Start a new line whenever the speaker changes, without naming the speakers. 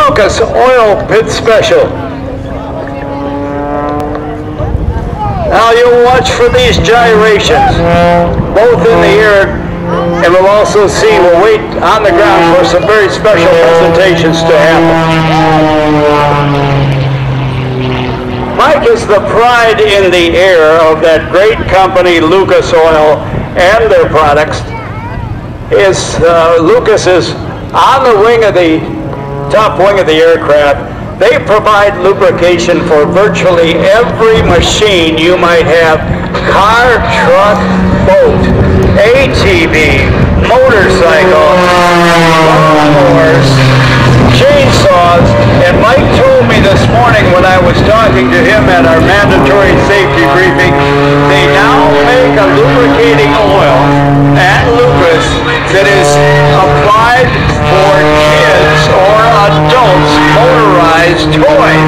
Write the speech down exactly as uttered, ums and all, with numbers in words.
Lucas Oil Pit Special. Now you'll watch for these gyrations, both in the air, and we'll also see, we'll wait on the ground for some very special presentations to happen. Mike is the pride in the air of that great company, Lucas Oil, and their products. Is, uh, Lucas is on the wing of the, top wing of the aircraft. They provide lubrication for virtually every machine you might have, car, truck, boat, A T V, motorcycle, lawnmowers, chainsaws, and Mike told me this morning when I was talking to him at our mandatory safety briefing, they now make a lubricating oil at Lucas that is applied for kids or adults motorized toys.